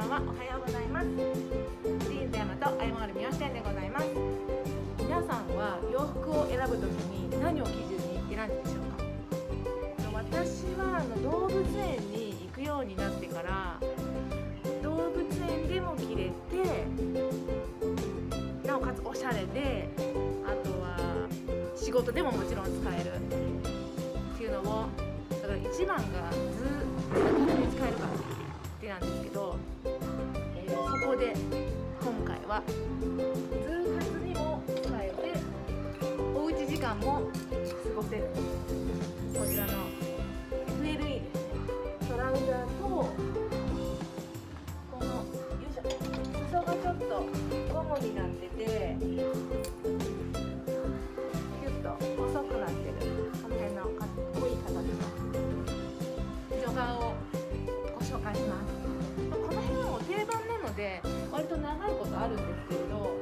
ばんは。おはようございます。ジーンズヤマとアイモール三好店でございます。皆さんは洋服を選ぶときに何を基準に選んでるでしょうか？私は動物園に行くようになってから動物園でも着れて、なおかつおしゃれで、あとは仕事でももちろん使えるっていうのを、だから一番が確実に使えるからってなんですけど、そこで今回は通活にも使えておうち時間も過ごせるこちらの FLE ですね。トラウザーとこのよいしょ裾がちょっとゴムになっててキュッと細くなってる、この辺のかっこいい形のジョガーをご紹介します。この辺も定番なので割と長いことあるんですけれど、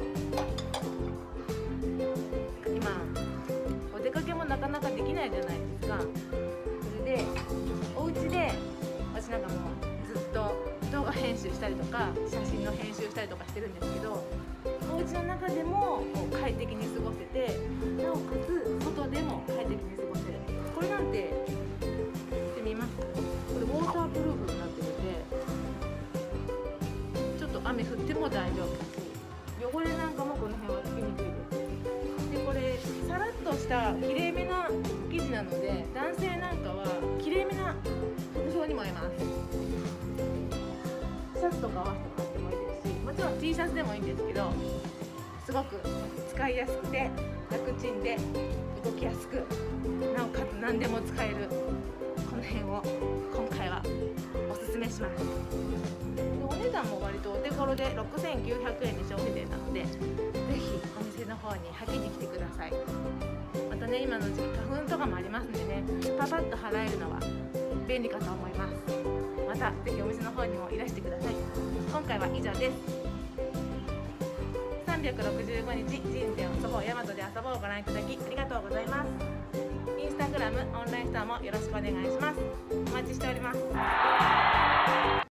今お出かけもなかなかできないじゃないですか。それでお家で私なんかもうずっと動画編集したりとか写真の編集したりとかしてるんですけど、お家の中でも快適に過ごせて、なおかつ外でも快適に過ごせる。これなんて見てみます？これウォータープルーフになってるんで、ちょっと雨降っても大丈夫ですし、汚れなんかもこの辺はつきにくいです。でこれさらっとしたきれいめな生地なので、男性なんかはきれいめな服装にも合います。シャツとか合わせてもらってもいいですし、もちろん T シャツでもいいんですけど、すごく使いやすくて楽ちんで動きやすく、なおかつ何でも使えるこの辺を今回はおすすめします。お値段も割とお手頃で6900円で消費税なので、ぜひお店の方に履きに来てください。またね、今の時期花粉とかもありますんでね、パパッと払えるのは便利かと思います。またぜひお店の方にもいらしてください。今回は以上です。365日人生を遊ぼう、ヤマトで遊ぼうをご覧いただきありがとうございます。インスタグラム、オンラインストアもよろしくお願いします。お待ちしております。